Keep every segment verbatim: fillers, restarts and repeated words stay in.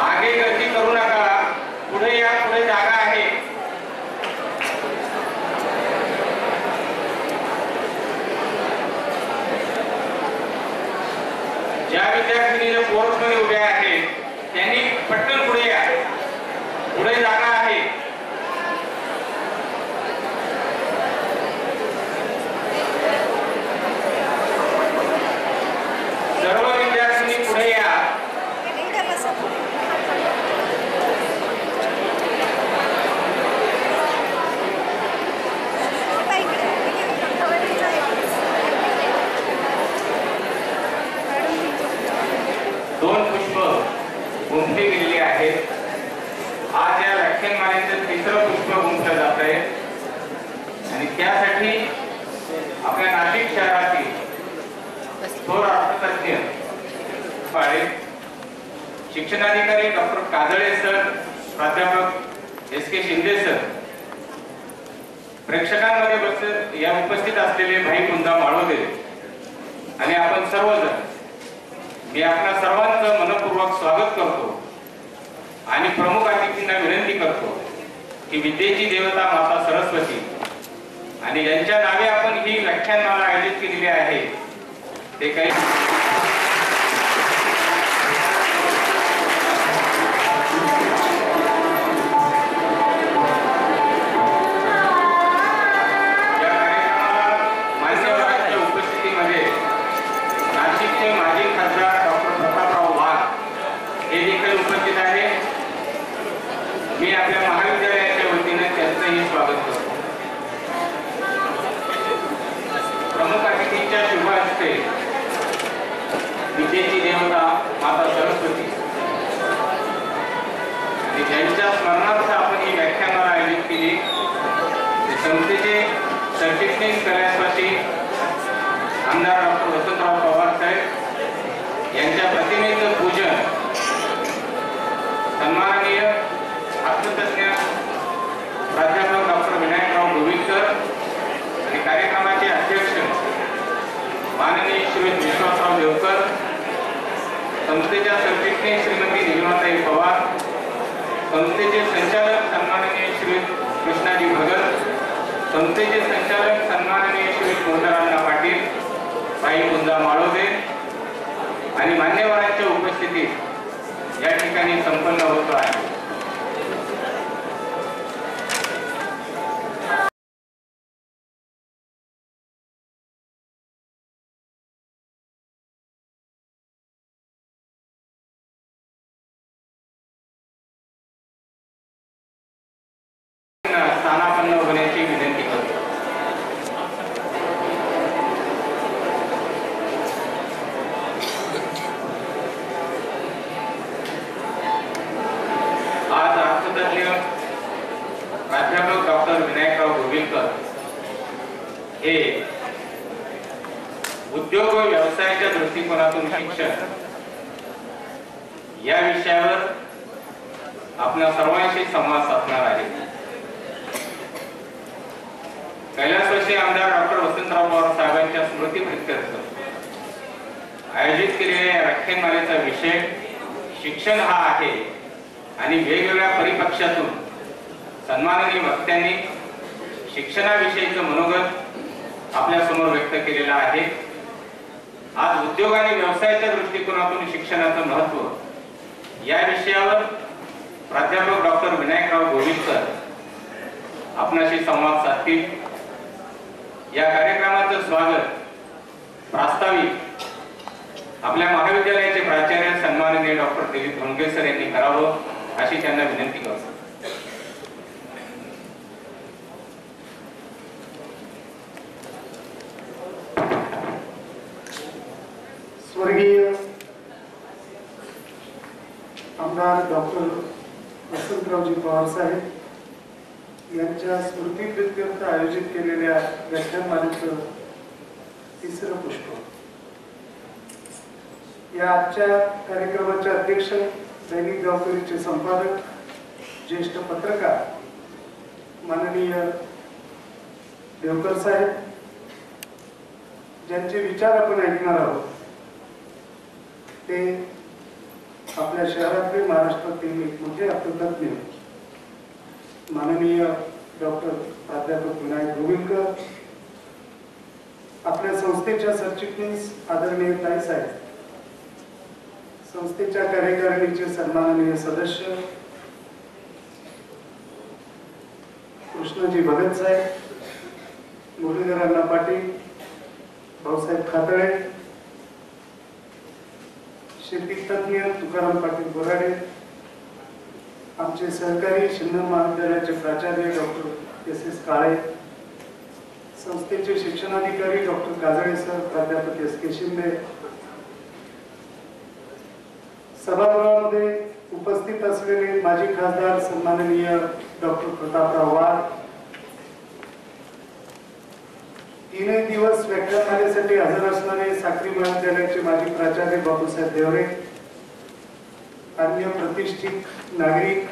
मागे गर्दी करू नका, पुढे या, पुढे जागा आहे. ज्या विद्यार्थिनी कोर्स मध्ये उभे आहेत त्यांनी पटकन पुढे या, पुढे जागा आहे. सर्व विद्यार्थी पुढे या. दोन पुष्प गुंफली गेलेली आहेत. आज या व्याख्यानमालेचं तिसरं पुष्प गुंफलं जात आहे आणि त्यासाठी आपल्या नाशिक शहरातील थोर अर्थतज्ञ पाळे शिक्षणाधिकारी डॉक्टर काजळे सर, प्राध्यापक एस के शिंदे सर, प्रेक्षकांमध्ये या उपस्थित असलेले भाई कुंदा माळोदे आणि आपण सर्वजण, मी आपल्या सर्वांचं मनपूर्वक स्वागत करतो आणि प्रमुख अतिथींना विनंती करतो की विद्येची देवता माता सरस्वती आणि ज्यांच्या नावे आपण ही व्याख्यानमाला आयोजित केलेली आहे ते काही या कार्यक्रमाला मान्यवरांच्या उपस्थितीमध्ये नाशिकचे माजी खासदार डॉक्टर प्रतापराव वाघ हे देखील उपस्थित आहे. मी आपल्या महाविद्यालयाच्या वतीने त्यांचंही स्वागत करतो. प्रमुख अतिथींच्या शुभ हस्ते विद्येची देवता माता सरस्वती आणि ज्यांच्या स्मरणार्थ आपण ही व्याख्यानमाला आयोजित केली ते संस्थेचे सरचिटणीस कैलासवासी आमदार डॉक्टर वसंतराव पवार साहेब यांच्या प्रतिमेचं पूजन सन्माननीय अर्थतज्ञ प्राध्यापक डॉक्टर विनायकराव गोविंदकर आणि कार्यक्रमाचे अध्यक्ष माननीय श्री विश्वासराव देवकर, संस्थेच्या सरचिटणीस श्रीमती निलिमाताई पवार, संस्थेचे संचालक सन्माननीय श्री कृष्णाजी भगत, संस्थेचे संचालक सन्माननीय श्री कोंडरांना पाटील, भाई कुंदा माळोदे आणि मान्यवरांच्या उपस्थितीत या ठिकाणी संपन्न होतो आहे. स्थानापन्न होण्याची विनंती करतो. आज अर्थतज्ञ प्राध्यापक डॉक्टर विनायकराव गोविंदकर हे उद्योग व व्यवसायाच्या दृष्टिकोनातून शिक्षण या विषयावर आपल्या सर्वांशी संवाद साधणार आहेत. कैलासवासी आमदार डॉक्टर वसंतराव पवार साहेबांच्या स्मृतीप्रित्यर्थ आयोजित केलेल्या व्याख्यानमालेचा विषय शिक्षण हा आहे आणि वेगवेगळ्या परिपक्षातून सन्माननीय वक्त्यांनी शिक्षणाविषयीचं मनोगत आपल्या समोर व्यक्त केलेलं आहे. आज उद्योग आणि व्यवसायाच्या दृष्टिकोनातून शिक्षणाचं महत्त्व या विषयावर प्राध्यापक डॉक्टर विनायकराव गोविंदकर आपणाशी संवाद साधतील. या कार्यक्रमाचं स्वागत प्रास्ताविक आपल्या महाविद्यालयाचे प्राचार्य सन्माननीय डॉक्टर दिलीप धोंडगे सर यांनी करावं अशी त्यांना विनंती करतो. स्वर्गीय आमदार डॉक्टर वसंतरावजी पवार साहेब यांच्या स्मृतीप्रित्यर्थ आयोजित केलेल्या व्याख्यानमालेचं तिसरं पुष्प. या आजच्या कार्यक्रमाचे अध्यक्ष, दैनिक जबाबदारीचे संपादक, ज्येष्ठ पत्रकार माननीय देवकर साहेब, ज्यांचे विचार आपण ऐकणार आहोत ते आपल्या शहरातले महाराष्ट्रातील एक मोठे अर्थतज्ञ माननीय डॉक्टर प्राध्यापक विनायक गोविलकर, आपल्या संस्थेच्या सरचिटणीस आदरणीय ताई साहेब, संस्थेच्या कार्यकारिणीचे सन्माननीय सदस्य कृष्णजी भगत साहेब, मुरलीधर अण्णा पाटील, भाऊसाहेब खातळे, शेती तज्ञ तुकाराम पाटील बोराडे, आमचे सहकारी शिंदे महाविद्यालयाचे प्राचार्य डॉक्टर एस एस काळे, संस्थेचे शिक्षणाधिकारी डॉक्टर काजळे सर, प्राध्यापक एस के शिंदे, सभागृहामध्ये उपस्थित असलेले माजी खासदार सन्माननीय डॉक्टर प्रतापराव वाघ, तीनही दिवस व्याख्यानमालेसाठी हजर असणारे साक्री महाविद्यालयाचे माजी प्राचार्य बापूसाहेब देवरे, अन्य प्रतिष्ठित नागरिक,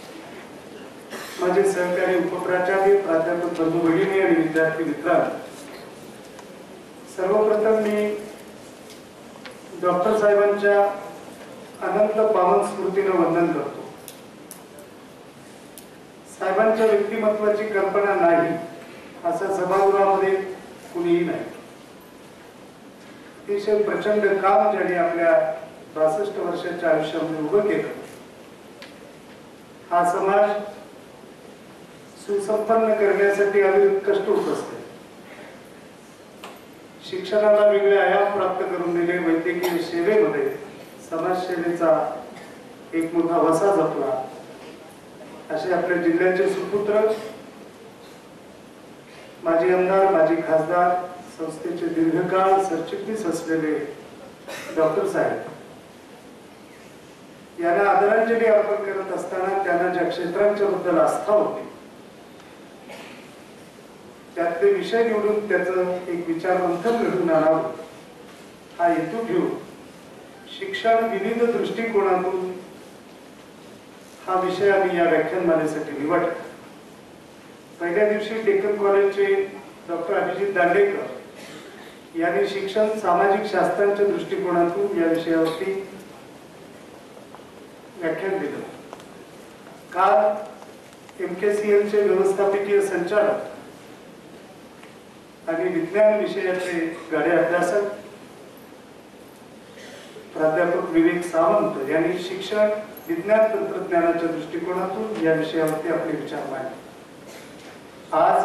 माझे सहकारी उपप्राचार्य प्राध्यापक बंधू भगिनी आणि विद्यार्थी मित्रांनो, सर्वप्रथम मी डॉक्टर साहेबांच्या अनंत पावन स्मृतीला वंदन करतो. साहेबांच्या व्यक्तिमत्वाची कल्पना नाही असा सभागृहामध्ये कुणीही नाही. अतिशय प्रचंड काम ज्यांनी आपल्या बासष्ट वर्षाच्या आयुष्यामध्ये उभं केलं. हा समाज सुसंपन्न करण्यासाठी अविरत कष्ट होत असते. शिक्षणाला वेगळे आयाम प्राप्त करून दिले. वैद्यकीय सेवेमध्ये समाजसेवेचा एक मोठा वसा जपला. असे आपल्या जिल्ह्याचे सुपुत्र, माजी आमदार, माजी खासदार, संस्थेचे दीर्घकाळ सरचिटणीस असलेले डॉक्टर साहेब यांना आदरांजली अर्पण करत असताना त्यांना ज्या क्षेत्रांच्या बद्दल आस्था होती त्यातले विषय निवडून त्याचं एक विचार मंथन घडून आणावं हा हेतू घेऊन शिक्षण विविध दृष्टिकोनातून हा विषय आम्ही या व्याख्यानमालेसाठी निवडला. पहिल्या दिवशी डेक्कन कॉलेजचे डॉक्टर अभिजित दांडेकर यांनी शिक्षण सामाजिक शास्त्रांच्या दृष्टिकोनातून या विषयावरती व्याख्यान दिलं. काल एम के सी एल चे व्यवस्थापकीय संचालक आणि विज्ञान विषयाचे गाडे अभ्यासक प्राध्यापक विवेक सावंत यांनी शिक्षण विज्ञान तंत्रज्ञानाच्या दृष्टिकोनातून या विषयावरती आपले विचार मांडले. आज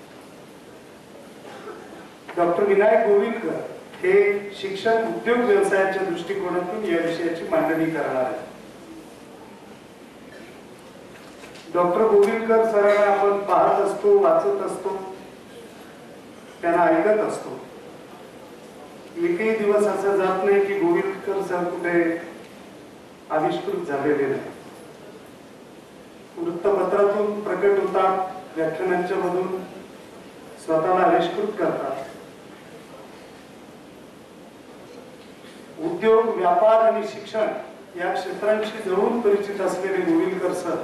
डॉक्टर विनायक गोविलकर हे शिक्षण उद्योग व्यवसायाच्या दृष्टिकोनातून या विषयाची मांडणी करणार आहेत. डॉक्टर गोविलकर सरांना आपण पाहत असतो, वाचत असतो, त्यांना ऐकत असतो. एकही दिवस असा जात नाही की गोविलकर सर कुठे आविष्कृत झालेले नाही. वृत्तपत्रातून प्रकट होतात, व्याख्यानांच्या मधून स्वतःला आविष्कृत करतात. उद्योग, व्यापार आणि शिक्षण या क्षेत्रांशी जवळून परिचित असलेले गोविलकर सर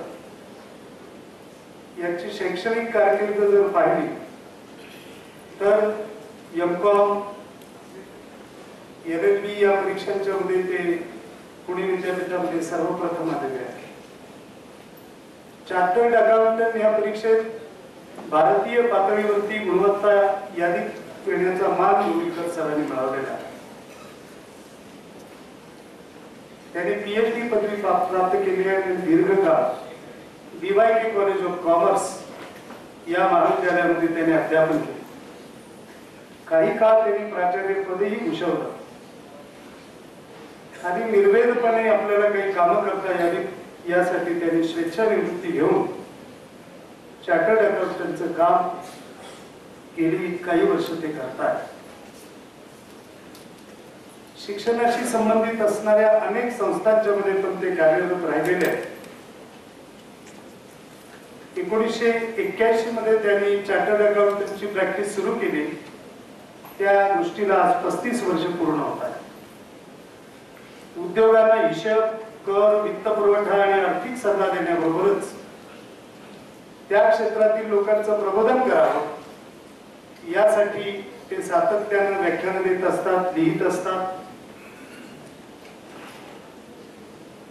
यांची शैक्षणिक कारकीर्द जर पाहिली तर M com, L L B या परीक्षांच्या मध्ये ते पुणे विद्यापीठामध्ये सर्वप्रथम आलेले आहेत. चार्टर्ड अकाउंटंट या परीक्षेत भारतीय पातळीवरती गुणवत्ता यादीत येण्याचा मान गोविलकर सरांनी मिळवलेला आहे. त्यांनी पीएचडी पदवी प्राप्त केली आहे आणि दीर्घकाळ D Y K college of commerce या महाविद्यालयामध्ये त्यांनी अध्यापन केले. काही काळ त्यांनी प्राचार्य पदही भूषवलं आणि निर्वेदपणे आपल्याला काही कामं करता यावीत यासाठी त्यांनी स्वेच्छानिवृत्ती घेऊन चार्टर्ड अकाउंटंटचं काम गेली काही वर्ष ते करतात. शिक्षणाशी संबंधित असणाऱ्या अनेक संस्थांच्या मध्ये पण ते कार्यरत राहिलेले आहेत. एकोणीसशे एक्क्याऐंशी मध्ये त्यांनी चार्टर्ड अकाउंटंटची प्रॅक्टिस सुरू केली. त्या गोष्टीला आज पस्तीस वर्ष पूर्ण होत आहेत. उद्योगांना हिशेब, कर, वित्त पुरवठा आणि आर्थिक सल्ला देण्याबरोबरच त्या क्षेत्रातील लोकांचं प्रबोधन करावं यासाठी ते सातत्याने व्याख्यान देत असतात, लिहित असतात.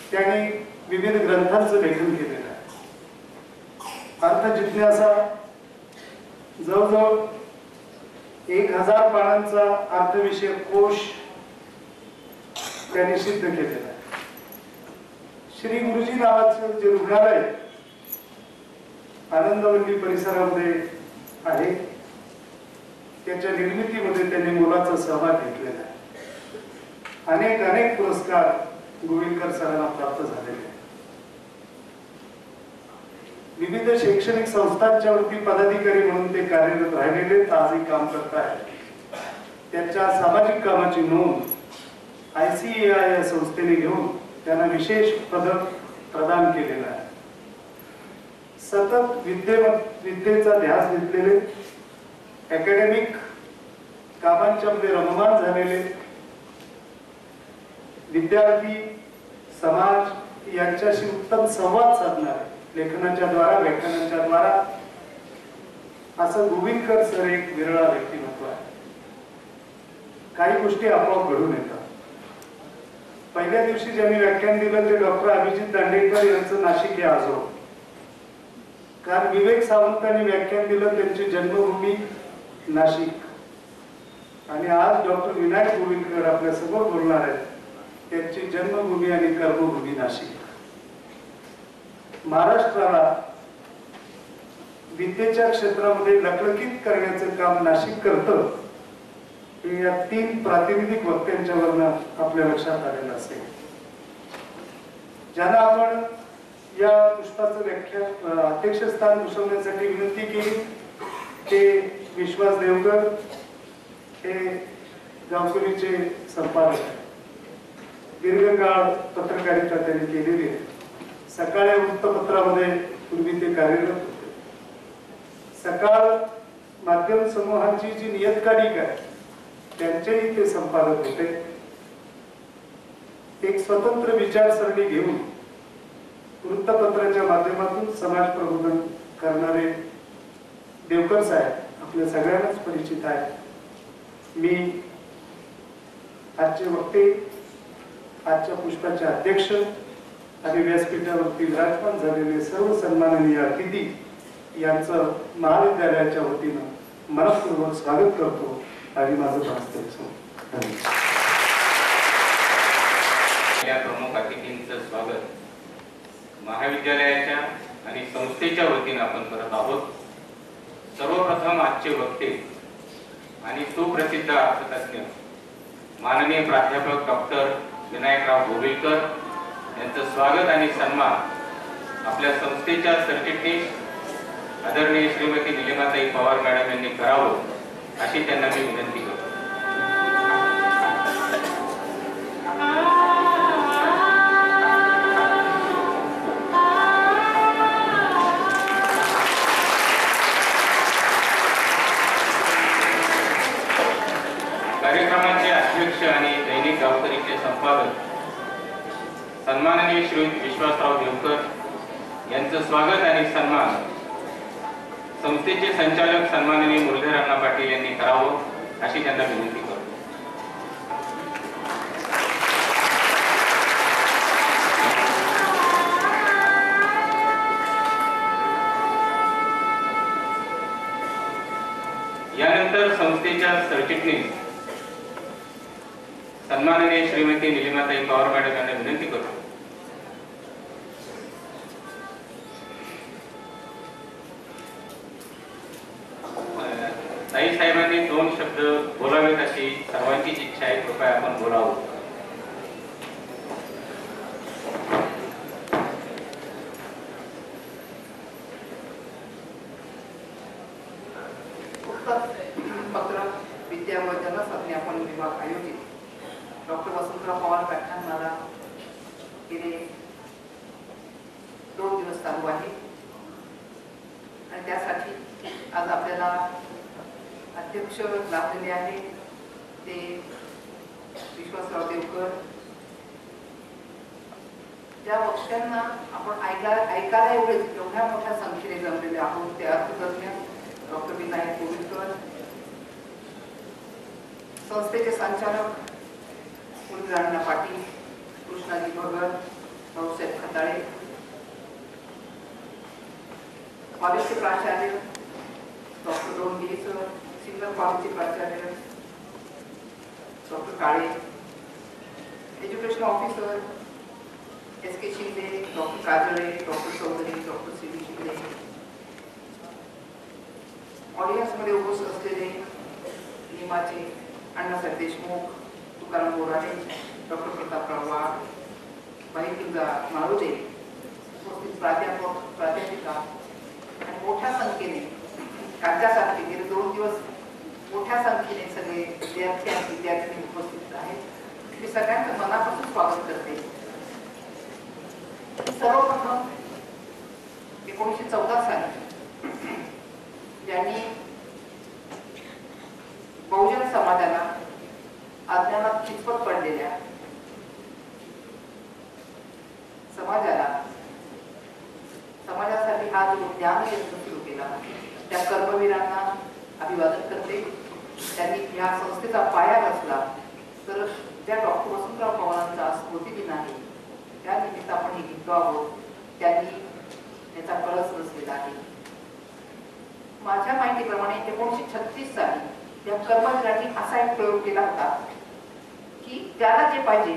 त्यांनी विविध ग्रंथांचं लेखन केलेलं आहे. अर्थ जिज्ञासा जवळजवळ एक हजार पानांचा अर्थविषयक कोश त्यांनी सिद्ध केलेला आहे. श्री गुरुजी नावाचं जे रुग्णालय आनंदवल्ली परिसरामध्ये आहे, त्याच्या निर्मितीमध्ये त्यांनी मोलाचा सहभाग घेतलेला आहे. अनेक अनेक पुरस्कार गोविंदकर सरांना प्राप्त झालेले आहेत. विविध शैक्षणिक संस्थांच्या वरती पदाधिकारी म्हणून ते कार्यरत राहिलेले, आजही काम करत आहेत. त्यांच्या सामाजिक कामाची नोंद आय सी ए आय या संस्थेने घेऊन त्यांना विशेष पदक प्रदान केलेलं आहे. सतत विद्ये विद्येचा ध्यास घेतलेले, अकॅडमिक कामांच्या मध्ये रममान झालेले, विद्यार्थी समाज यांच्याशी उत्तम संवाद साधणारे, लेखनाच्या द्वारा व्याख्यानाच्या द्वारा, असं गोविंदकर सर एक विरळा व्यक्तिमत्व आहे. काही गोष्टी आपोआप घडून येतात. पहिल्या दिवशी ज्यांनी व्याख्यान दिलं ते डॉक्टर अभिजित दांडेकर यांचं नाशिक हे आजो. कारण विवेक सावंतांनी व्याख्यान दिलं त्यांची जन्मभूमी नाशिक, आणि आज डॉक्टर विनायक गोविंदकर आपल्या समोर बोलणार आहेत, त्यांची जन्मभूमी आणि कर्मभूमी नाशिक. महाराष्ट्राला विद्येच्या क्षेत्रामध्ये लखलखित करण्याचं काम नाशिक करतं, हे या तीन प्रातिनिधिक वक्त्यांच्या वरनं आपल्या लक्षात आलेलं असेल. ज्यांना आपण या पुष्पाचं व्याख्यान अध्यक्षस्थान भूषवण्यासाठी विनंती केली ते विश्वास देवकर, हे गावकरीचे संपादक आहेत. दीर्घकाळ पत्रकारिता त्यांनी केलेली आहे. सकाळी वृत्तपत्रामध्ये पूर्वी ते कार्यरत होते. सकाळ माध्यम समूहाची जी नियतकालिक आहे त्यांचेही ते संपादक होते. एक स्वतंत्र विचारसरणी घेऊन वृत्तपत्राच्या माध्यमातून समाज प्रबोधन करणारे देवकर साहेब आपल्या सगळ्यांनाच परिचित आहेत. मी आजचे वक्ते, आजच्या पुष्पाचे अध्यक्ष आणि व्यासपीठावरती विराजमान झालेले सर्व सन्माननीय अतिथी यांचं महाविद्यालयाच्या वतीनं मनपूर्वक स्वागत करतो आणि माझं भाषण धन्यवाद. प्रमुख अतिथींचं स्वागत महाविद्यालयाच्या आणि संस्थेच्या वतीनं आपण करत आहोत. सर्वप्रथम आजचे वक्ते आणि सुप्रसिद्ध अर्थतज्ञ माननीय प्राध्यापक डॉक्टर विनायकराव गोविलकर यांचं स्वागत आणि सन्मान आपल्या संस्थेच्या सरचिटणीस आदरणीय श्रीमती निलिमाताई पवार मॅडम यांनी करावं अशी त्यांना मी विनंती करतो. कार्यक्रमाचे अध्यक्ष आणि दैनिक गावकरीचे संपादक सन्माननीय श्री विश्वासराव देवकर यांचं स्वागत आणि सन्मान संस्थेचे संचालक सन्माननीय मुरलीधर अण्णा पाटील यांनी करावं अशी त्यांना विनंती करतो. यानंतर संस्थेच्या सरचिटणीस सन्माननीय श्रीमती निलिमाताई पवार मॅडम यांना विनंती करतो. ताई साहेबांनी दोन शब्द बोलावेत अशी सर्वांचीच इच्छा आहे. कृपया आपण बोलावं. पत्र विद्या व जनसंज्ञापन विभाग आयोजित डॉक्टर वसंतराव पवार व्याख्यानमाला गेले दोन दिवस चालू आहे आणि त्यासाठी आज आपल्याला अध्यक्ष लाभलेले आहे ते विश्वासराव देवकर. ज्या वक्त्यांना आपण ऐका ऐकायला एवढे एवढ्या मोठ्या संख्येने जमलेले आहोत ते अर्थतज्ञ डॉक्टर विनायक गोविलकर, संस्थेचे संचालक मुरलीधर अण्णा पाटील, कृष्णाजी भगत, कॉलेजचे प्राचार्य डॉक्टर दोंडगे सर, सिग्नल कॉलेजचे प्राचार्य doctor Kale, education officer S K Shinde, doctor Kajale, doctor Chaudhari, doctor C D Shinde, ऑडियन्समध्ये उपस्थित असलेले निमाचे अण्णासाहेब देशमुख, तुकाराम बोराडे, डॉक्टर प्रतापराव वाघ, भाईकिंगा माळोदे, उपस्थित प्राध्यापक, प्राध्यापिका आणि मोठ्या संख्येने राज्यासारखे गेले दोन दिवस मोठ्या संख्येने सगळे विद्यार्थी आणि विद्यार्थी उपस्थित आहेत. मी सगळ्यांचं मनापासून स्वागत करते. सर्वप्रथम एकोणीसशे चौदा साली ज्यांनी बहुजन समाजाला अज्ञानात चितपत पडलेल्या समाजाला समाजासाठी हा जो ज्ञान यंत्र सुरू केला त्या कर्मवीरांना अभिवादन करते. त्यांनी या संस्थेचा पाया रचला. तर ज्या डॉक्टर वसंतराव पवारांचा स्मृती दिन आहे त्या निमित्त आपण हे घेतो आहोत. त्यांनी त्याचा कळस रचलेला आहे. माझ्या माहितीप्रमाणे एकोणीसशे छत्तीस साली त्या कर्मवीरांनी असा एक प्रयोग केला होता की ज्याला जे पाहिजे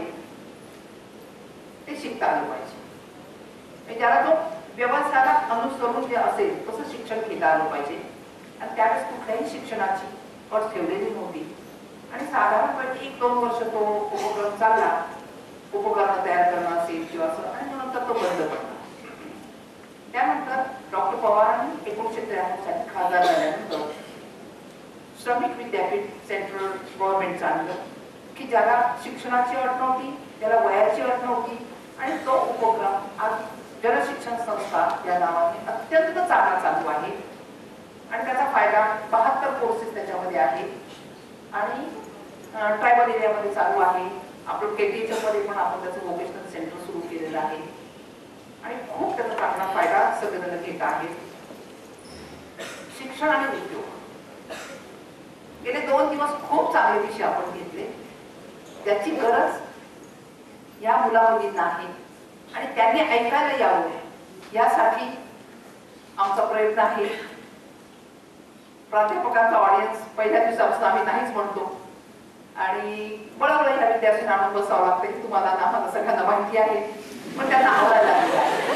ते शिकता आलं पाहिजे. ज्याला जो व्यवसायाला अनुसरून जे असेल तसं शिक्षण घेता आलं पाहिजे. आणि त्यावेळेस कुठल्याही शिक्षणाची अट ठेवलेली नव्हती. आणि साधारणपणे एक दोन वर्ष तो उपक्रम चालला, उपकरण तयार करणं असेल किंवा असं, आणि नंतर तो बंद पडला. त्यानंतर डॉक्टर पवारांनी एकोणीसशे त्र्याण्णव साली खासदार झाल्यानंतर श्रमिक विद्यापीठ सेंट्रल गव्हर्नमेंटचं आणलं की ज्याला शिक्षणाची अट नव्हती, त्याला वयाची अट नव्हती. आणि तो उपक्रम आज जनशिक्षण संस्था या नावाने अत्यंत चांगला चालू आहे. आणि त्याचा फायदा बहात्तर कोर्सेस त्याच्यामध्ये आहे. आणि ट्रायबल एरियामध्ये चालू आहे. आपलं केटीएच्या मध्ये पण आपण त्याचं वोकेशनल सेंटर सुरू केलेलं आहे. आणि खूप त्याचा चांगला फायदा सगळेजण घेत आहेत. शिक्षण आणि उद्योग गेले दोन दिवस खूप चांगले विषय आपण घेतले. त्याची गरज या मुला मुलींना आहे आणि त्यांनी ऐकायला यावं यासाठी आमचा प्रयत्न आहे. प्राध्यापकांचा ऑडियन्स पहिल्या दिवसापासून आम्ही नाहीच म्हणतो आणि बळबळ ह्या विद्यार्थ्यांना आणून बसावं लागते. तुम्हाला आम्हाला सगळ्यांना माहिती आहे, पण त्यांना आवडायला लागले आहे.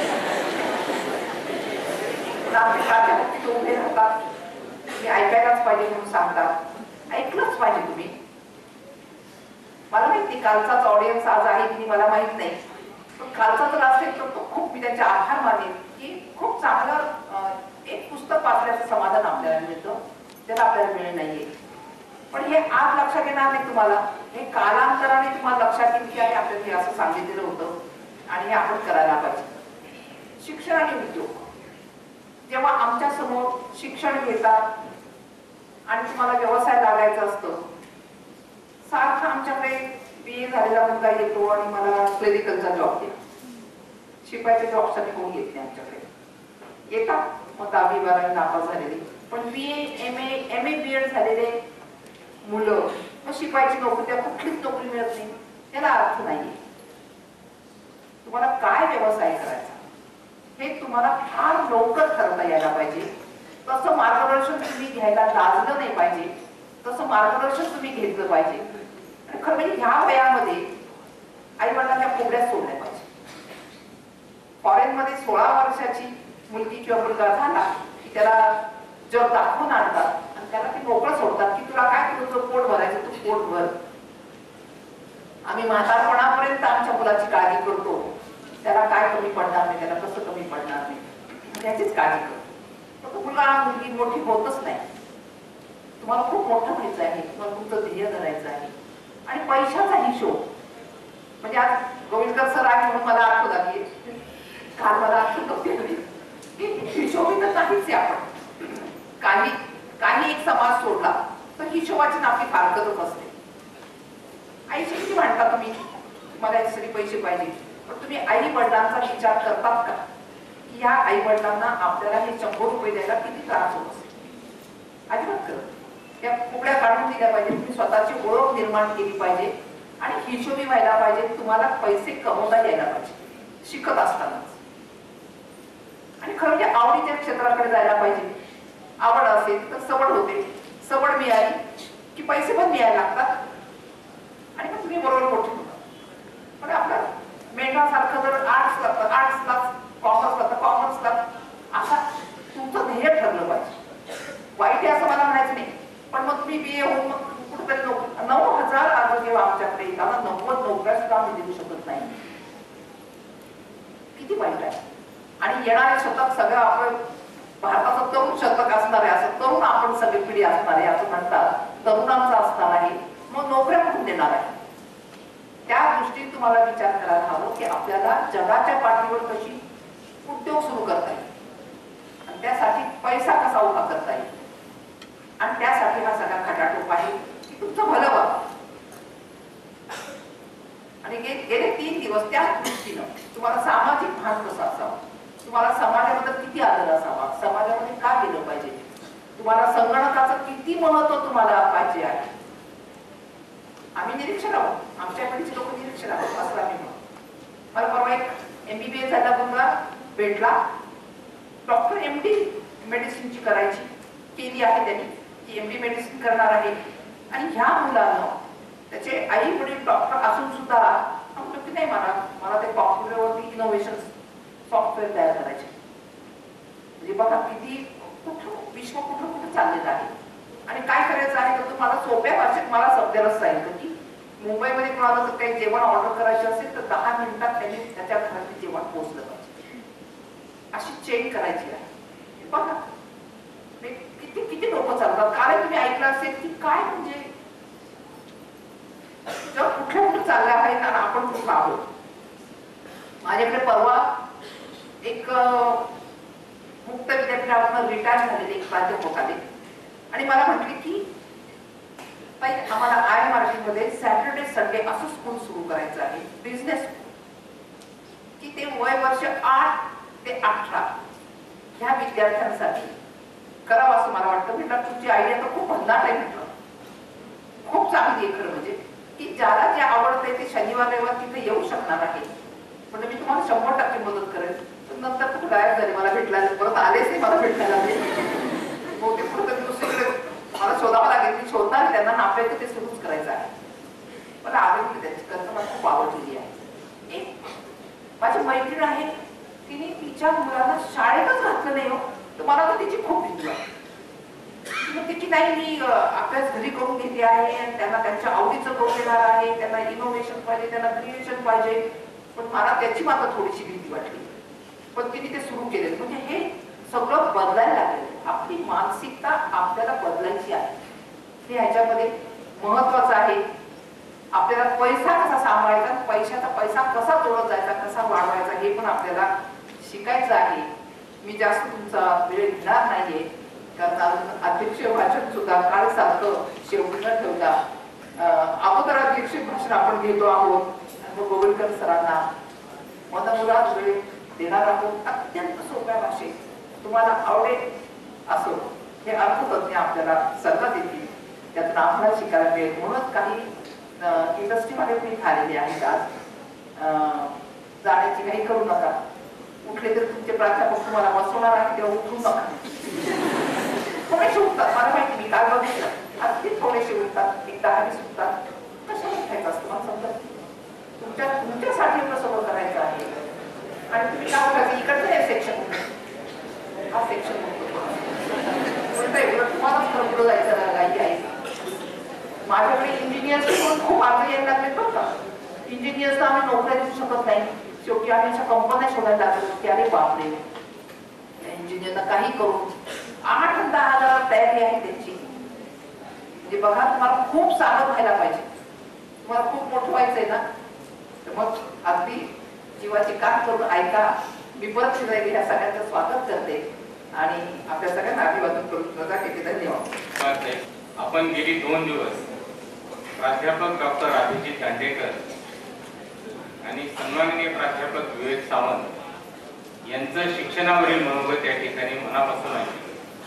प्राध्यापक तिथे उभे राहतात, तुम्ही ऐकायलाच पाहिजे म्हणून सांगतात. ऐकलंच पाहिजे तुम्ही. मला माहिती कालचाच ऑडियन्स आज आहे की मला माहित नाही, पण कालचा जर असेल तर तो खूप मी त्यांचे आभार मानेन की खूप चांगलं एक पुस्तक वाचल्याचं समाधान आपल्याला मिळतं, त्याला आपल्याला वेळ नाहीये. पण हे आज लक्षात येणार नाही तुम्हाला, हे कालांतराने तुम्हाला लक्षात येईल की आपल्याला हे असं सांगितलेलं होतं आणि हे आपण करायला पाहिजे. शिक्षण आणि उद्योग जेव्हा आमच्या समोर शिक्षण घेतात आणि तुम्हाला व्यवसाय लागायचं असतं, सारखं आमच्याकडे बी ए झालेला मुलगा येतो आणि मला क्लिनिकलचा जॉब द्या. शिपाईच्या जॉबसाठी कोण येत नाही आमच्याकडे. येतात मग दहावी बारावी नापास झालेली, पण B A M A M A B Ed झालेले मुलं मग शिपाईची नोकरी, त्या कुठलीच नोकरी मिळत नाही. त्याला अर्थ नाहीये. तुम्हाला काय व्यवसाय करायचा हे तुम्हाला फार लवकर ठरवता यायला पाहिजे. तसं मार्गदर्शन तुम्ही घ्यायला लाजलं नाही पाहिजे, तसं मार्गदर्शन तुम्ही घेतलं पाहिजे. आणि खरं म्हणजे ह्या वयामध्ये आई वडिलांच्या कोबड्यात सोडल्या पाहिजे. फॉरेन मध्ये सोळा वर्षाची मुलगी किंवा मुलगा झाला की त्याला जग दाखवून आणतात आणि त्याला ते मोकळं सोडतात की तुला काय तुझं पोट भरायचं तू पोट भर. आम्ही म्हातारपणापर्यंत आमच्या मुलाची काळजी करतो, त्याला काय कमी पडणार नाही, त्याला कसं कमी पडणार नाही त्याचीच काळजी करतो. तो मुलगा मुलगी मोठी होतच नाही. तुम्हाला खूप मोठं व्हायचं आहे, तुम्हाला तुमचं ध्येय धरायचं आहे. आणि पैशाचा हिशोब म्हणजे आज गोविंदकर सर आहे म्हणून मला आठवत आली, काल मला आठवत होती की हिशोबी तर नाहीच आहे. आपण काही काही एक समाज सोडला तर हिशोबाची आपली फारकतच असते. आईशी किती म्हणता तुम्ही, मला यासाठी पैसे पाहिजे, पण तुम्ही आई वडिलांचा विचार करतात का की या आई वडिलांना आपल्याला हे शंभर रुपये द्यायला किती त्रास होत असेल? अजिबात करत. त्या कुकड्या काढून दिल्या पाहिजे. तुम्ही स्वतःची ओळख निर्माण केली पाहिजे आणि हिशोबी व्हायला पाहिजे. तुम्हाला पैसे कमवता यायला पाहिजे शिकत असतानाच. आणि खरं म्हणजे आवडीच्या क्षेत्राकडे जायला पाहिजे. आवड असेल तर सवड होते, सवड मिळाली की पैसे पण मिळायला लागतात आणि मग तुम्ही बरोबर मोठे होता. पण आपलं मेंढरासारखं जर आर्ट्सला तर आर्ट्सला, कॉमर्सला तर कॉमर्सला, असा तुमचं ध्येय ठरलं पाहिजे. वाईट आहे असं मला म्हणायचं नाही, पण मग तुम्ही बी ए होऊन मग कुठेतरी नोकरी, नऊ हजार अर्ज जेव्हा आमच्याकडे येतात नव्वद नोकऱ्या सुद्धा आम्ही देऊ शकत नाही. किती वाईट आहे. आणि येणारे शतक सगळं आपलं भारताचं तरुण शतक असणार आहे, असं तरुण आपण सगळी पिढी असणार आहे असं म्हणतात, तरुणांचं असणार आहे, मग नोकऱ्या कुठून देणार आहे. त्या दृष्टीने तुम्हाला विचार करायला हवं की आपल्याला जगाच्या पाठीवर कशी उद्योग सुरू करता येईल आणि त्यासाठी पैसा कसा उभा करता येईल. आणि त्यासाठी हा सगळा खटाटोप आहे की तुमचं भलं व्हावं. आणि गेले तीन दिवस त्या दृष्टीनं तुम्हाला सामाजिक भान कसं असावं, तुम्हाला समाजाबद्दल किती आदर असावा, समाजामध्ये का गेलं पाहिजे, तुम्हाला संगणकाचं किती महत्व तुम्हाला पाहिजे आहे. आम्ही निरीक्षण आहोत, आमच्या पिढीचे लोक निरीक्षण आहोत असं आम्ही म्हणतो. मला परवा एक एमबीबीएस झाला मुलगा भेटला, डॉक्टर एमडी मेडिसिनची करायची केली आहे त्यांनी, की एमडी मेडिसिन करणार आहे. आणि ह्या मुलानं त्याचे आई वडील डॉक्टर असून सुद्धा म्हणतो की नाही मला मला ते कॉम्प्युटरवरती इनोव्हेशन सॉफ्टवेअर तयार करायचे. म्हणजे बघा किती कुठं विश्व कुठं कुठं चाललेलं आहे. आणि काय करायचं आहे तर तुम्हाला सोप्या भाषेत मला समजायलाच सांगितलं की मुंबईमध्ये कोणाला जर काही जेवण ऑर्डर करायचं असेल तर दहा मिनिटात त्यांनी त्याच्या घरात जेवण पोहोचलं पाहिजे, अशी चेन करायची आहे. बघा किती किती लोक चालतात. कारण तुम्ही ऐकलं असेल की काय म्हणजे जर कुठल्या कुठे चाललं आहे आणि आपण कुठं आहोत. माझ्याकडे परवा एक मुक्त विद्यापीठातून रिटायर झालेले एक प्राध्यापक आले आणि मला म्हटले की ताई आम्हाला आय एम आर टी मध्ये सॅटर्डे संडे असं स्कूल सुरू करायचं आहे, बिझनेस, की ते वय वर्ष आठ ते अठरा ह्या विद्यार्थ्यांसाठी करावं असं मला वाटतं. म्हटलं तुमची आयडिया तर खूप भन्नाट आहे, म्हटलं खूप चांगली आहे खरं म्हणजे, की ज्याला जे आवडतंय ते शनिवार रविवार तिथे येऊ शकणार आहे. म्हणजे मी तुम्हाला शंभर टक्के मदत करेन. नंतर खूप गायब झाले, मला भेटला परत आलेच नाही, मला भेटण्याला मग ते कुठं दुसरीकडे मला शोधावं लागेल. मी शोधणार त्यांना नापायचं ते सुरूच करायचं आहे. मला आवडली त्यांची कल्पना खूप आवडलेली आहे. एक माझी मैत्रीण आहे, तिने तिच्या मुलांना शाळेतच घातलं नाही हो, तर मला तर तिची खूप भीती वाटते. की नाही मी अभ्यास घरी करून घेते आहे आणि त्यांना त्यांच्या आवडीचं करून देणार आहे, त्यांना इनोव्हेशन पाहिजे, त्यांना क्रिएशन पाहिजे. पण मला त्याची मात्र थोडीशी भीती वाटली. पण तिने ते सुरू केले. म्हणजे हे सगळं बदलायला लागेल. आपली मानसिकता आपल्याला बदलायची आहे. हे ह्याच्यामध्ये महत्वाचं आहे. आपल्याला पैसा कसा सांभाळायचा, पैशाचा पैसा कसा जोडत जायचा, कसा वाढवायचा हे पण आपल्याला शिकायचं आहे. मी जास्त तुमचा वेळ घेणार नाहीये, कारण अध्यक्ष भाषण सुद्धा काल सारखं शेवटी न ठेवता अगोदर अध्यक्ष भाषण आपण घेतो आहोत. मग गोविंदकर सरांना मनमुराद वेळ देणार आहोत. अत्यंत सोप्या भाषेत तुम्हाला आवडेल असो हे अर्थतज्ञ आपल्याला सल्ला देतील, त्यातून आपल्याला शिकायला मिळेल. म्हणूनच काही इंडस्ट्रीमध्ये मी आलेले आहेत आज. जाण्याची काही करू नका. उठले तर तुमचे प्राध्यापक तुम्हाला बसवणार आहे तेव्हा उठू नका. थोडेसे उठतात, मला माहिती, मी काल बघितलं अगदी थोडेसे उठतात, एक दहा वीस उठतात. कशाला उठायचं असतं मला समजत. तुमच्या तुमच्यासाठी आपलं सगळं करायचं आहे. आणि तुम्ही काय उठायचं, इकडचं हे सेक्शन हा सेक्शन तुम्हालाच खरं पुढं जायचं काही आहे. माझ्याकडे इंजिनियर्स पण खूप अर्ज यायला लागले बरं का. इंजिनियर्सना आम्ही नोकऱ्या देऊ शकत नाही. शेवटी आम्ही अशा कंपन्या शोधायला लागलो की अरे बापरे, इंजिनियरना काही करून आठ दहा हजार तयारी आहे त्यांची. म्हणजे बघा तुम्हाला खूप सावध व्हायला पाहिजे. तुम्हाला खूप मोठं व्हायचंय ना, तर मग अगदी जीवाची काम करून ऐका. मी परत ह्या सगळ्यांचं स्वागत करते आणि आपल्या सगळ्यांना अभिवादन करून रजा घेते. धन्यवाद. आपण गेली दोन दिवस प्राध्यापक डॉक्टर अभिजित दांडेकर आणि सन्माननीय प्राध्यापक विवेक सावंत यांचं शिक्षणावरील मनोगत या ठिकाणी मनापासून आहे.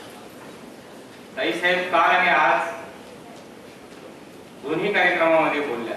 ताई साहेब काल आणि आज दोन्ही कार्यक्रमामध्ये बोलल्या.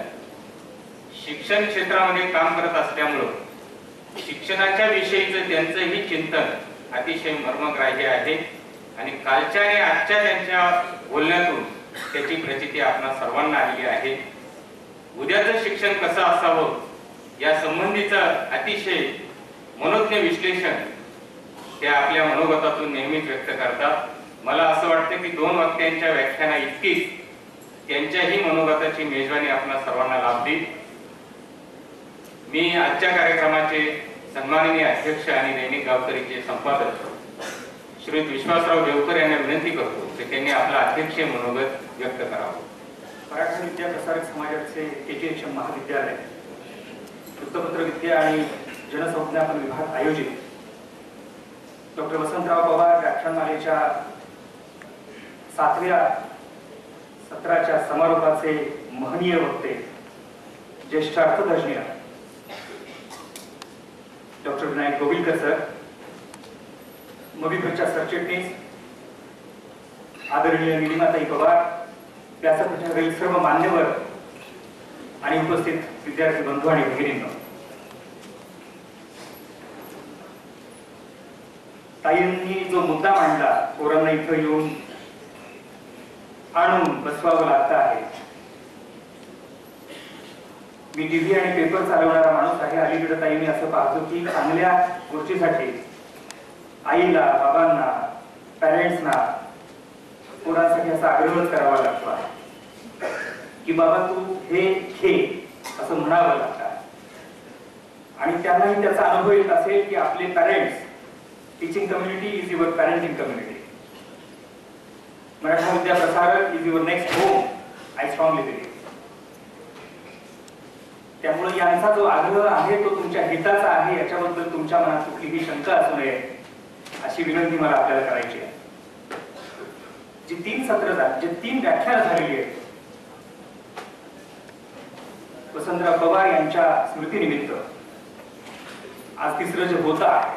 शिक्षण क्षेत्रामध्ये काम करत असल्यामुळं शिक्षणाच्या विषयीचं त्यांचंही चिंतन अतिशय मर्मग्राह्य आहे आणि कालच्या आणि आजच्या त्यांच्या बोलण्यातून त्याची प्रचिती आपणा सर्वांना आलेली आहे. उद्याचं शिक्षण कसं असावं या संबंधीचं अतिशय मनोज्ञ विश्लेषण ते आपल्या मनोगतातून नेहमीच व्यक्त करतात. मला असं वाटतं की दोन वाक्यांच्या व्याख्याना इतकीच त्यांच्याही मनोगताची मेजवानी आपणा सर्वांना लाभली. मी आजच्या कार्यक्रमाचे सन्माननीय अध्यक्ष आणि दैनिक गावकरीचे संपादक श्री विश्वासराव देवकर यांना विनंती करतो की त्यांनी आपला अध्यक्षीय मनोगत व्यक्त करावं. मराठा विद्या प्रसारक समाजाचे एज्युकेशन महाविद्यालय वृत्तपत्र विद्या आणि जनसंज्ञापन विभाग आयोजित डॉक्टर वसंतराव पवार व्याख्यानमालेच्या सातव्या सत्राच्या समारोपाचे महनीय वक्ते ज्येष्ठ अर्थतज्ञ डॉक्टर विनायक गोविलकर सर, मविप्रच्या सरचिटणीस आदरणीय निलिमाताई पवार, व्यासपीठावरील सर्व मान्यवर आणि उपस्थित विद्यार्थी बंधू आणि भगिनींनो, ताईंनी जो मुद्दा मांडला पोरांना इथं येऊन आणून बसवावं लागतं आहे. मी टीव्ही आणि पेपर चालवणारा माणूस आहे. अलीकडे ताई मी असं पाहतो की चांगल्या गोष्टीसाठी आईला, बाबांना, पॅरेंट्सना पोरांसाठी असा आग्रहच करावा लागतो आहे की बाबा तू हे घे असं म्हणावं लागतं. आणि त्यांनाही त्याचा अनुभव येत असेल की आपले parents, teaching community is your parenting community. Maratha Vidya Prasarak is your next home, I strongly believe. त्यामुळे यांचा जो आग्रह आहे तो तुमच्या हिताचा आहे, याच्याबद्दल तुमच्या मनात कुठलीही शंका असू नये अशी विनंती मला आपल्याला करायची आहे. जी तीन सत्र झाली, जे तीन व्याख्यान झालेली आहेत वसंतराव पवार यांच्या स्मृतीनिमित्त, आज तिसरं जे होत आहे,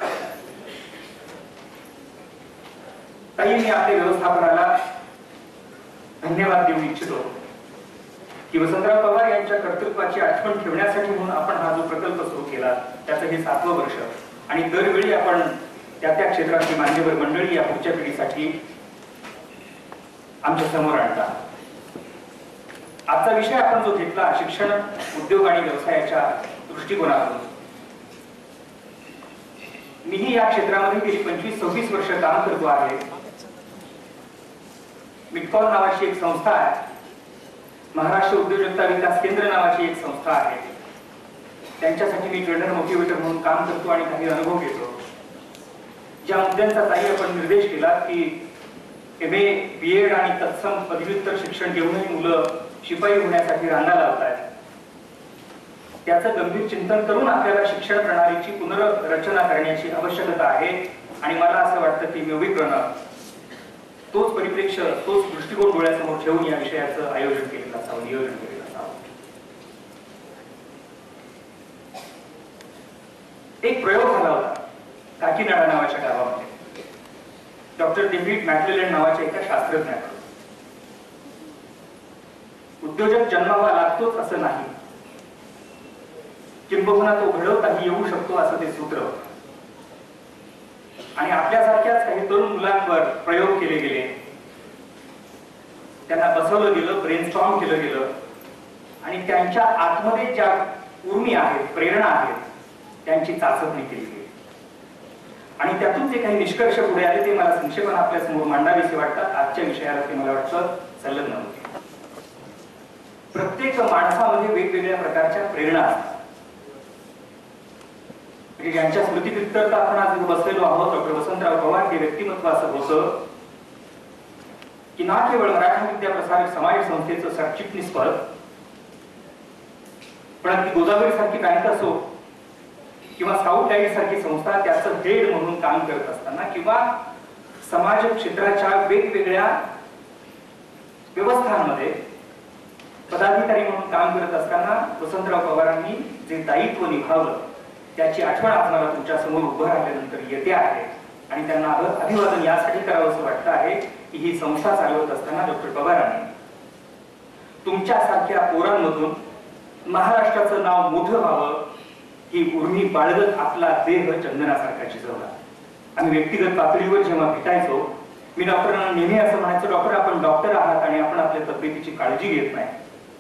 ताई मी आपल्या व्यवस्थापनाला धन्यवाद देऊ इच्छितो की वसंतराव पवार यांच्या कर्तृत्वाची आठवण ठेवण्यासाठी म्हणून आपण हा जो प्रकल्प सुरू केला त्याचं हे सातवं वर्ष, आणि दरवेळी आपण त्या त्या क्षेत्रातली मान्यवर मंडळी या पुढच्या पिढीसाठी आमच्या समोर आणतात. आजचा विषय आपण जो घेतला शिक्षण, उद्योग आणि व्यवसायाच्या दृष्टिकोनातून, मीही या क्षेत्रामध्ये गेली पंचवीस सव्वीस वर्ष काम करतो आहे. मिटकॉन नावाची एक संस्था आहे, महाराष्ट्र उद्योजकता विकास केंद्र नावाची एक संस्था आहे, त्यांच्यासाठी मी ट्रेनर मोटिवेटर म्हणून काम करतो आणि काही अनुभव घेतो. ज्या मुद्द्यांचा ताई आपण निर्देश केला की एम ए, बी एड आणि तत्सम पदव्युत्तर शिक्षण घेऊनही मुलं शिपाई होण्यासाठी रांगा लावत आहेत, त्याचं गंभीर चिंतन करून आपल्याला शिक्षण प्रणालीची पुनर्रचना करण्याची आवश्यकता आहे. आणि मला असं वाटतं की नवीकरण तोच परिप्रेक्ष्य, तोच दृष्टिकोन डोळ्यासमोर ठेवून या विषयाचं आयोजन केलेलं असावं, नियोजन केलेलं असावं. एक प्रयोग झाला होता काकीनाडा नावाच्या गावामध्ये, डॉक्टर डेव्हिड मॅक्लेलँड नावाच्या एका शास्त्रज्ञाकडून. उद्योजक जन्मावा लागतोच असं नाही, किंबहुना तो घडवताही येऊ शकतो असं ते सूत्र होतं. आणि आपल्यासारख्याच काही तरुण मुलांवर प्रयोग केले गेले, त्यांना बसवलं गेलं, ब्रेनस्टॉर्म केलं गेलं, आणि त्यांच्या आतमध्ये ज्या उर्मी आहेत, प्रेरणा आहेत, त्यांची चाचपणी केली गेली. आणि त्यातून जे काही निष्कर्ष पुढे आले ते मला संक्षेपण आपल्या समोर मांडावेसे वाटतात. आजच्या विषयाला ते मला वाटतं संलग्न होते. प्रत्येक माणसामध्ये वेगवेगळ्या प्रकारच्या प्रेरणा असतात. म्हणजे ज्यांच्या स्मृतीप्रित्यर्थ आपण आज बसलेलो आहोत, डॉक्टर वसंतराव पवार हे व्यक्तिमत्व असं होतं की ना केवळ मराठा विद्या प्रसारक समाज संस्थेचं सरचिटणीस पद, पण अगदी गोदावरी सारखी बँक असो किंवा स्काउट गाईड सारखी संस्था त्याचं हेड म्हणून काम करत असताना, किंवा समाज क्षेत्राच्या वेगवेगळ्या व्यवस्थांमध्ये पदाधिकारी म्हणून काम करत असताना वसंतराव पवारांनी जे दायित्व निभावलं त्याची आठवण आज मला तुमच्या समोर उभं राहिल्यानंतर येते आहे. आणि त्यांना अभिवादन यासाठी करावं असं वाटतं आहे की ही संस्था चालवत असताना डॉक्टर पवारांनी तुमच्यासारख्या पोरांमधून महाराष्ट्राचं नाव मोठं व्हावं ही उर्मी बाळगत आपला देह चंदनासारखा शिजवला. आम्ही व्यक्तिगत पातळीवर जेव्हा भेटायचो, मी डॉक्टरांना नेहमी असं म्हणायचो, डॉक्टर आपण डॉक्टर आहात आणि आपण आपल्या तब्येतीची काळजी घेत नाही.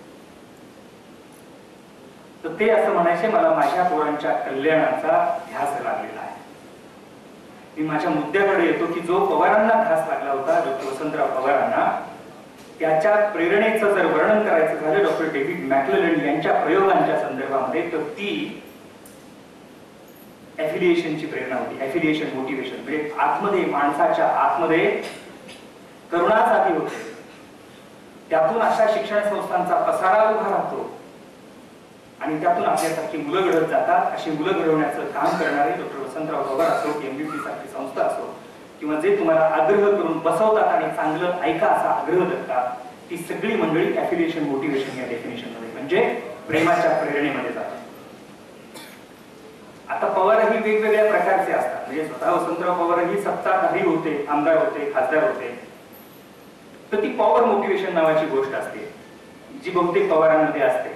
तर ते असं म्हणायचे, मला माझ्या पोरांच्या कल्याणाचा ध्यास लागलेला आहे. मी माझ्या मुद्द्याकडे येतो की जो पवारांना ध्यास लागला होता, डॉक्टर वसंतराव पवारांना, त्याच्या प्रेरणेचं जर वर्णन करायचं झालं डॉक्टर डेव्हिड मॅक्लेलंड यांच्या प्रयोगांच्या संदर्भामध्ये, तर ती ॲफिलिएशनची प्रेरणा होती. ॲफिलिएशन मोटिवेशन म्हणजे आतमध्ये, माणसाच्या आतमध्ये करुणा जागी होते. त्यातून अशा शिक्षण संस्थांचा पसारा उभा राहतो आणि त्यातून आपल्यासारखी मुलं घडत जातात. अशी मुलं घडवण्याचं काम करणारे डॉक्टर वसंतराव पवार असो, एमबीपी सारखी संस्था असो, किंवा जे तुम्हाला आग्रह करून बसवतात आणि चांगलं ऐका असा आग्रह धरतात, ती सगळी मंडळी ॲफिलिएशन मोटिवेशन या डेफिनेशन मध्ये म्हणजे प्रेमाच्या प्रेरणेमध्ये जातात. आता पवारही वेगवेगळ्या प्रकारचे असतात. म्हणजे स्वतः वसंतराव पवारही सत्ताधारी होते, आमदार होते, खासदार होते. तर ती पॉवर मोटिवेशन नावाची गोष्ट असते जी बहुतेक पवारांमध्ये असते.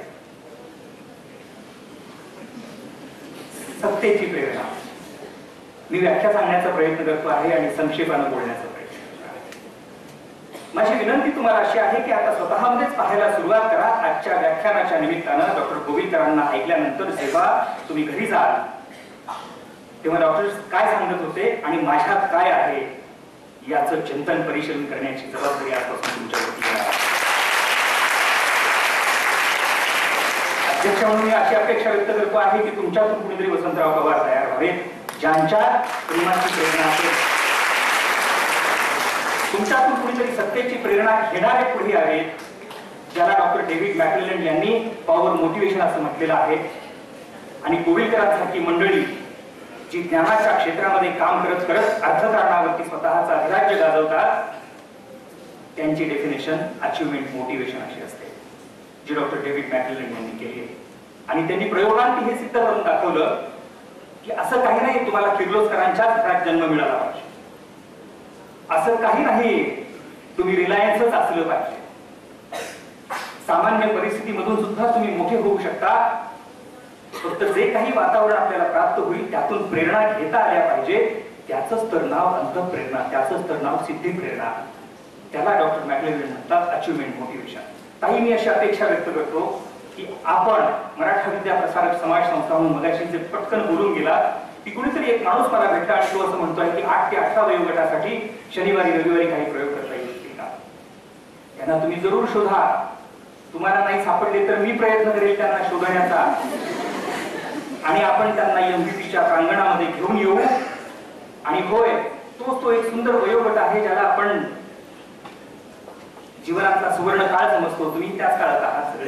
सत्तेची प्रेरणा. मी व्याख्या सांगण्याचा प्रयत्न करतो आहे आणि संक्षेपानं बोलण्याचा प्रयत्न करतो आहे. माझी विनंती तुम्हाला अशी आहे की आता स्वतःमध्येच पाहायला सुरुवात करा. आजच्या व्याख्यानाच्या निमित्तानं डॉक्टर गोविलकरांना ऐकल्यानंतर जेव्हा तुम्ही घरी जाल तेव्हा डॉक्टर काय सांगत होते आणि माझ्यात काय आहे याचं चिंतन परिशीलन करण्याची जबाबदारी आजपासून तुमच्यावरती आहे. अध्यक्ष म्हणून मी अशी अपेक्षा व्यक्त करतो आहे की तुमच्यातून कुणीतरी वसंतराव पवार तयार व्हावेत, ज्यांच्या प्रेमाची प्रेरणा असेल. तुमच्यातून कुणीतरी सत्तेची प्रेरणा घेणारे पुढे आहेत, ज्याला डॉक्टर डेव्हिड मॅक्लेलंड यांनी पॉवर मोटिवेशन असं म्हटलेलं आहे. आणि गोविलकरांसारखी मंडळी जी ज्ञानाच्या क्षेत्रामध्ये काम करत करत अर्थकारणावरती स्वतःचा अधिराज्य गाजवतात, त्यांची डेफिनेशन अचिव्हमेंट मोटिवेशन अशी असते, जी डॉक्टर डेव्हिड मॅक्लेलंड यांनी केली आहे. आणि त्यांनी प्रयोगांती हे सिद्ध करून दाखवलं की असं काही नाही तुम्हाला किर्लोस्करांच्याच घरात जन्म मिळाला पाहिजे, असं काही नाही तुम्ही रिलायन्सच असलं पाहिजे. सामान्य परिस्थितीमधून सुद्धा तुम्ही मोठे होऊ शकता. फक्त जे काही वातावरण आपल्याला प्राप्त होईल त्यातून प्रेरणा घेता आल्या पाहिजे. त्याचंच तर नाव अंतःप्रेरणा, त्याचंच तर नाव सिद्धी प्रेरणा. त्याला डॉक्टर मॅक्लेलंड म्हणतात अचिव्हमेंट मोटिवेशन. काही मी अशी अपेक्षा व्यक्त करतो की आपण मराठा विद्या प्रसारक समाज संस्था म्हणून मगाशी जे पटकन बोलून गेला की कुणीतरी एक माणूस मला भेटला आणि तो असं म्हणतोय की आठ ते अठरा वयोगटासाठी शनिवारी रविवारी काही प्रयोग करता येईल का. त्यांना तुम्ही जरूर शोधा. तुम्हाला नाही सापडले तर मी प्रयत्न करेल त्यांना शोधण्याचा आणि आपण त्यांना एमव्हीपीच्या प्रांगणामध्ये घेऊन येऊ. आणि होय, तोच तो एक सुंदर वयोगट आहे ज्याला आपण जीवनातला सुवर्ण काळ समजतो. तुम्ही त्याच काळात आहात सगळे.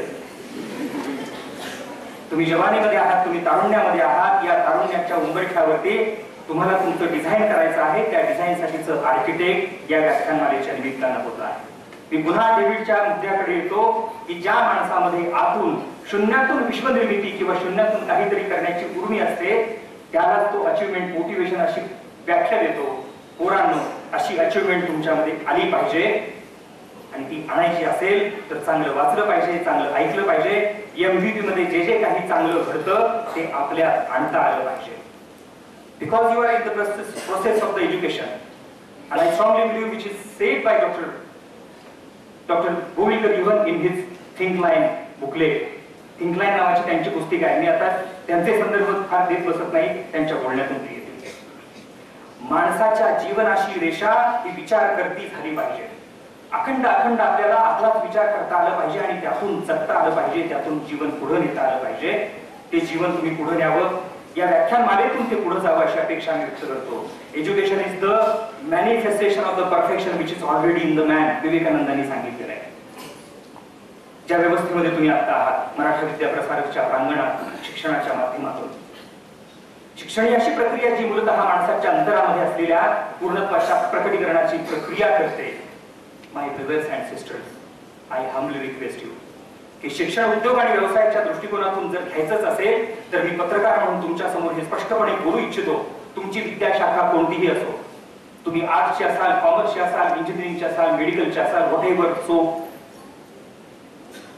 तुम्ही जवानीमध्ये आहात, तुम्ही तारुण्यामध्ये आहात. या तारुण्याच्या उंबरठ्यावरती तुम्हाला तुमचं डिझाईन करायचं आहे. त्या डिझाईनसाठीचं आर्किटेक्ट या व्याख्यानमालेच्या निमित्तानं होत आहे. मी पुन्हा डेव्हिडच्या मुद्द्याकडे येतो की ज्या माणसामध्ये आतून शून्यातून विश्वनिर्मिती किंवा शून्यातून काहीतरी करण्याची उर्मी असते, त्याला तो अचिव्हमेंट मोटिवेशन अशी व्याख्या देतो. पोरांनो, अशी अचिव्हमेंट तुमच्यामध्ये आली पाहिजे आणि ती आणायची असेल तर चांगलं वाचलं पाहिजे, चांगलं ऐकलं पाहिजे. एमव्हीपी मध्ये जे जे काही चांगलं घडतं ते आपल्यात आणता आलं पाहिजे. Because you are in the process of the education and I strongly believe which is said by Dr. Dr. Govilkar even in his Think Line booklet. Think Line नावाची त्यांची पुस्तक आहे. मी आता त्यांचे संदर्भ फार देत बसत नाही, त्यांच्या बोलण्यातून ते येते. माणसाच्या जीवनाशी रेषा ही विचार करती झाली पाहिजे. अखंड अखंड आपल्याला आपलाच विचार करता आला पाहिजे आणि त्यातून जगता आलं पाहिजे, त्यातून जीवन पुढे नेता आलं पाहिजे. ते जीवन तुम्ही पुढे न्यावं, या व्याख्यानमालेतून ते पुढे जावं अशी अपेक्षा मी व्यक्त करतो. Education is the manifestation of the perfection which is already in the man, विवेकानंदांनी सांगितलेलं आहे. ज्या व्यवस्थेमध्ये तुम्ही आता आहात, मराठा विद्या प्रसारकच्या प्रांगणात शिक्षणाच्या माध्यमातून, शिक्षण ही अशी प्रक्रिया जी मूलतः माणसाच्या अंतरामध्ये असलेल्या पूर्णत्वाच्या प्रकटीकरणाची प्रक्रिया करते. My brothers and sisters, I humbly request you की शिक्षण उद्योग आणि व्यवसायाच्या दृष्टिकोनातून जर घ्यायचंच असेल तर मी पत्रकार म्हणून तुमच्या समोर हे स्पष्टपणे बोलू इच्छितो. तुमची विद्याशाखा कोणतीही असो, तुम्ही आर्ट्सची असाल, कॉमर्सची असाल, इंजिनिअरिंगची असाल, मेडिकलची असाल, व्हॉट एव्हर सो,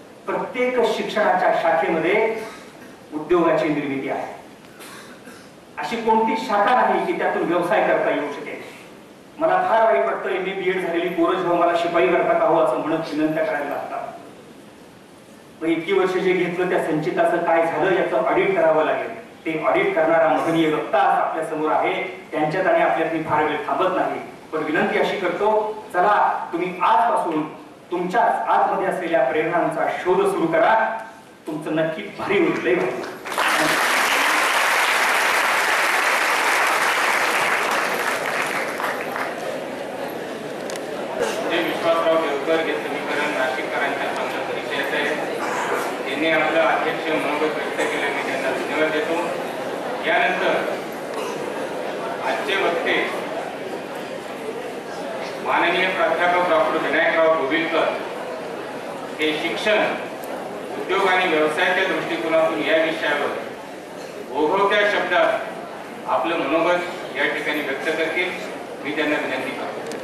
प्रत्येक शिक्षणाच्या शाखेमध्ये उद्योगाची निर्मिती आहे. अशी कोणतीच शाखा नाही की त्यातून व्यवसाय करता येऊ शकेल. मला फार वाईट वाटतं एम ए बी एड झालेली पोरं जेव्हा मला शिपाई करता का हो असं म्हणत विनंत्या करायला लागतात. मग इतकी वर्ष जे घेतलं त्या संचिताचं काय झालं याचं ऑडिट करावं लागेल. ते ऑडिट करणारा महनीय वक्ता आपल्या समोर आहे. त्यांच्यात आणि आपल्यात फार वेळ थांबत नाही. पण विनंती अशी करतो, चला तुम्ही आजपासून तुमच्या आतमध्ये असलेल्या प्रेरणांचा शोध सुरू करा. तुमचं नक्की भारी उठलंय. विश्वासराव देवकर हे समीकरण नाशिककरांच्या चांगल्या परिचयाचे आहे. त्यांनी आपलं अध्यक्ष मनोगत व्यक्त केलं, मी त्यांना धन्यवाद देतो. यानंतर आजचे वक्ते माननीय प्राध्यापक डॉक्टर विनायकराव गोविलकर हे शिक्षण, उद्योग आणि व्यवसायाच्या दृष्टिकोनातून या विषयावर ओघवत्या शब्दात आपलं मनोगत या ठिकाणी व्यक्त करतील. मी त्यांना विनंती करतो.